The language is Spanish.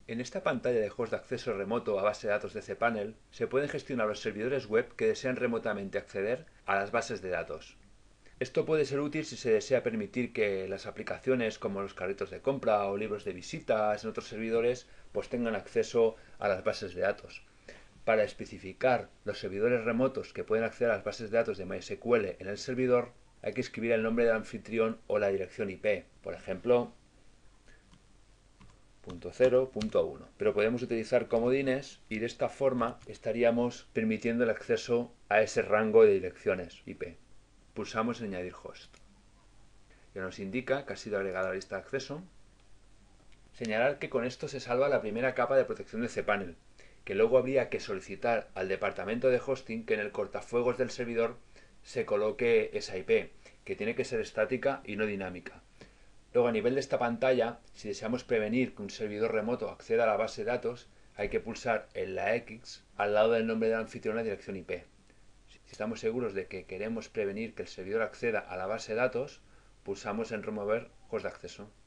En esta pantalla de host de acceso remoto a base de datos de cPanel se pueden gestionar los servidores web que desean remotamente acceder a las bases de datos. Esto puede ser útil si se desea permitir que las aplicaciones como los carritos de compra o libros de visitas en otros servidores pues tengan acceso a las bases de datos. Para especificar los servidores remotos que pueden acceder a las bases de datos de MySQL en el servidor, hay que escribir el nombre del anfitrión o la dirección IP. Por ejemplo, .0.1. Pero podemos utilizar comodines y de esta forma estaríamos permitiendo el acceso a ese rango de direcciones IP. Pulsamos en añadir host. Ya nos indica que ha sido agregada a la lista de acceso. Señalar que con esto se salva la primera capa de protección de cPanel, que luego habría que solicitar al departamento de hosting que en el cortafuegos del servidor se coloque esa IP, que tiene que ser estática y no dinámica. Luego, a nivel de esta pantalla, si deseamos prevenir que un servidor remoto acceda a la base de datos, hay que pulsar en la X al lado del nombre del anfitrión la dirección IP. Si estamos seguros de que queremos prevenir que el servidor acceda a la base de datos, pulsamos en remover host de acceso.